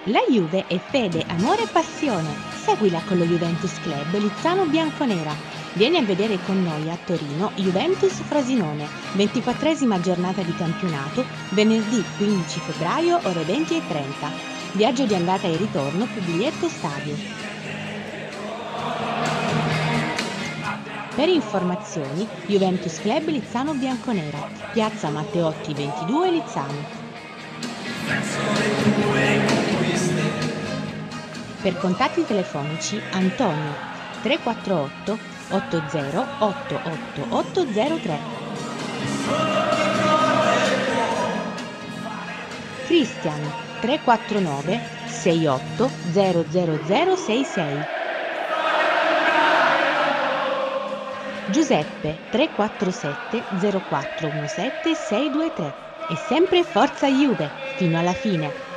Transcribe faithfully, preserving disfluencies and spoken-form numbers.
La Juve è fede, amore e passione. Seguila con lo Juventus Club Lizzano Bianconera. Vieni a vedere con noi a Torino Juventus Frosinone, ventiquattresima giornata di campionato, venerdì quindici febbraio ore venti e trenta. Viaggio di andata e ritorno più biglietto stadio. Per informazioni Juventus Club Lizzano Bianconera, piazza Matteotti ventidue Lizzano. Per contatti telefonici Antonio tre quattro otto otto zero otto otto otto zero tre, Cristian tre quattro nove sei otto zero zero zero sei sei, Giuseppe tre quattro sette zero quattro uno sette sei due tre. E sempre Forza Juve, fino alla fine!